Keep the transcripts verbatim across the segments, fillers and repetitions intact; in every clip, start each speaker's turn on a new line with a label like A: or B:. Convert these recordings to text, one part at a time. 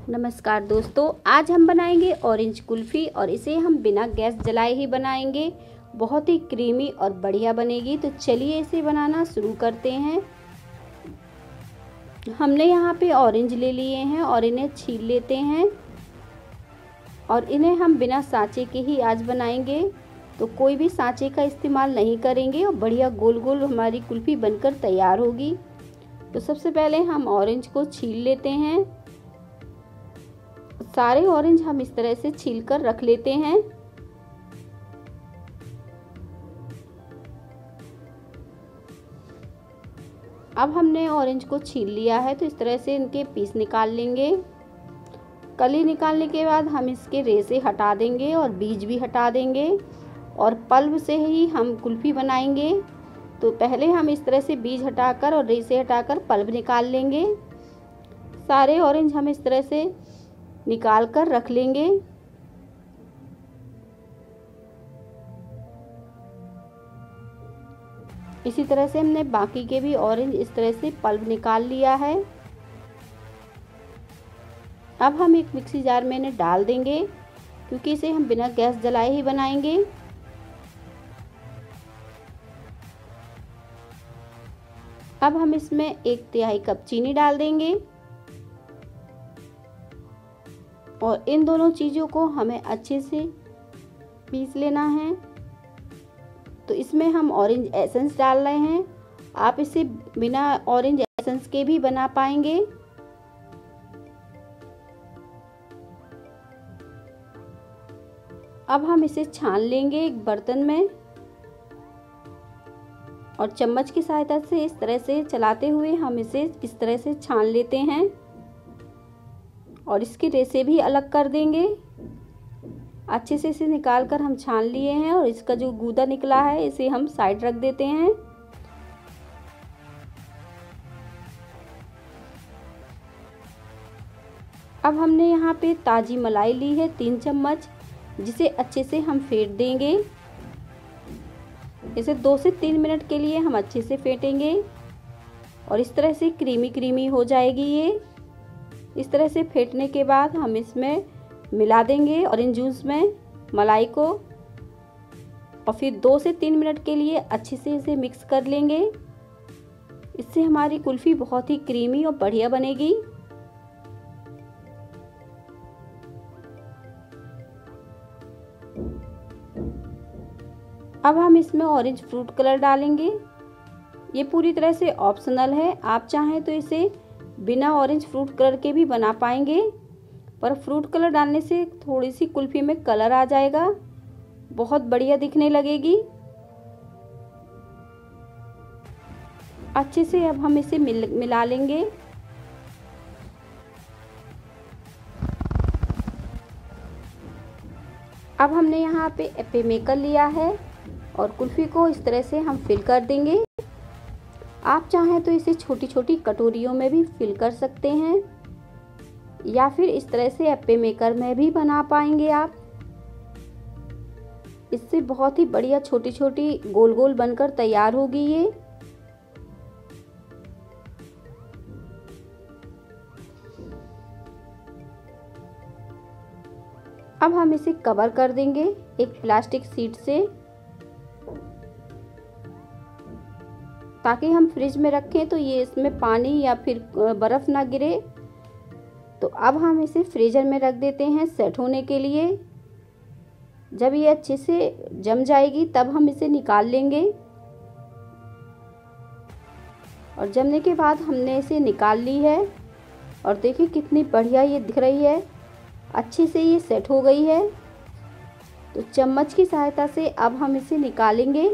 A: नमस्कार दोस्तों, आज हम बनाएंगे ऑरेंज कुल्फ़ी और इसे हम बिना गैस जलाए ही बनाएंगे। बहुत ही क्रीमी और बढ़िया बनेगी। तो चलिए इसे बनाना शुरू करते हैं। हमने यहाँ पे ऑरेंज ले लिए हैं और इन्हें छील लेते हैं और इन्हें हम बिना सांचे के ही आज बनाएंगे। तो कोई भी सांचे का इस्तेमाल नहीं करेंगे और बढ़िया गोल गोल हमारी कुल्फ़ी बनकर तैयार होगी। तो सबसे पहले हम ऑरेंज को छील लेते हैं। सारे ऑरेंज हम इस तरह से छील कर रख लेते हैं। अब हमने ऑरेंज को छील लिया है तो इस तरह से इनके पीस निकाल लेंगे। कली निकालने के बाद हम इसके रेशे हटा देंगे और बीज भी हटा देंगे और पल्प से ही हम कुल्फ़ी बनाएंगे। तो पहले हम इस तरह से बीज हटाकर और रेशे हटाकर पल्प निकाल लेंगे। सारे ऑरेंज हम इस तरह से निकाल कर रख लेंगे। इसी तरह से हमने बाकी के भी ऑरेंज इस तरह से पल्प निकाल लिया है। अब हम एक मिक्सी जार में इन्हें डाल देंगे क्योंकि इसे हम बिना गैस जलाए ही बनाएंगे। अब हम इसमें एक तिहाई कप चीनी डाल देंगे और इन दोनों चीज़ों को हमें अच्छे से पीस लेना है। तो इसमें हम ऑरेंज एसेंस डाल रहे हैं। आप इसे बिना ऑरेंज एसेंस के भी बना पाएंगे। अब हम इसे छान लेंगे एक बर्तन में और चम्मच की सहायता से इस तरह से चलाते हुए हम इसे इस तरह से छान लेते हैं और इसके रेशे भी अलग कर देंगे। अच्छे से इसे निकाल कर हम छान लिए हैं और इसका जो गूदा निकला है इसे हम साइड रख देते हैं। अब हमने यहाँ पे ताज़ी मलाई ली है तीन चम्मच, जिसे अच्छे से हम फेंट देंगे। इसे दो से तीन मिनट के लिए हम अच्छे से फेंटेंगे और इस तरह से क्रीमी क्रीमी हो जाएगी ये। इस तरह से फेंटने के बाद हम इसमें मिला देंगे ऑरेंज जूस में मलाई को और फिर दो से तीन मिनट के लिए अच्छे से इसे मिक्स कर लेंगे। इससे हमारी कुल्फ़ी बहुत ही क्रीमी और बढ़िया बनेगी। अब हम इसमें ऑरेंज फ्रूट कलर डालेंगे। ये पूरी तरह से ऑप्शनल है। आप चाहें तो इसे बिना ऑरेंज फ्रूट कलर के भी बना पाएंगे, पर फ्रूट कलर डालने से थोड़ी सी कुल्फ़ी में कलर आ जाएगा, बहुत बढ़िया दिखने लगेगी। अच्छे से अब हम इसे मिल मिला लेंगे। अब हमने यहाँ पे एप्पे मेकर लिया है और कुल्फ़ी को इस तरह से हम फिल कर देंगे। आप चाहें तो इसे छोटी छोटी कटोरियों में भी फिल कर सकते हैं या फिर इस तरह से एप्पे मेकर में भी बना पाएंगे आप। इससे बहुत ही बढ़िया छोटी छोटी गोल गोल बनकर तैयार होगी ये। अब हम इसे कवर कर देंगे एक प्लास्टिक शीट से, ताकि हम फ्रिज में रखें तो ये इसमें पानी या फिर बर्फ़ ना गिरे। तो अब हम इसे फ्रीज़र में रख देते हैं सेट होने के लिए। जब ये अच्छे से जम जाएगी तब हम इसे निकाल लेंगे और जमने के बाद हमने इसे निकाल ली है और देखिए कितनी बढ़िया ये दिख रही है। अच्छे से ये सेट हो गई है। तो चम्मच की सहायता से अब हम इसे निकालेंगे।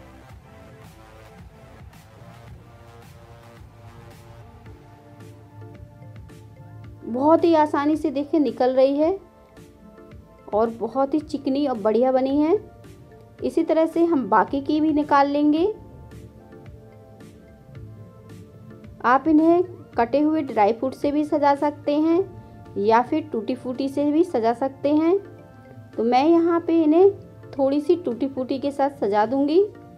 A: बहुत ही आसानी से देखिए निकल रही है और बहुत ही चिकनी और बढ़िया बनी है। इसी तरह से हम बाकी की भी निकाल लेंगे। आप इन्हें कटे हुए ड्राई फ्रूट से भी सजा सकते हैं या फिर टूटी फूटी से भी सजा सकते हैं। तो मैं यहाँ पे इन्हें थोड़ी सी टूटी फूटी के साथ सजा दूंगी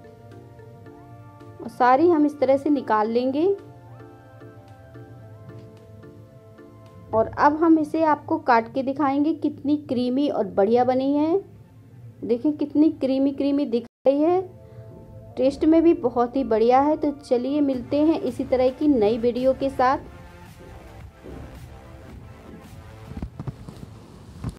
A: और सारी हम इस तरह से निकाल लेंगे और अब हम इसे आपको काट के दिखाएंगे कितनी क्रीमी और बढ़िया बनी है। देखिए कितनी क्रीमी क्रीमी दिख रही है, टेस्ट में भी बहुत ही बढ़िया है। तो चलिए मिलते हैं इसी तरह की नई वीडियो के साथ।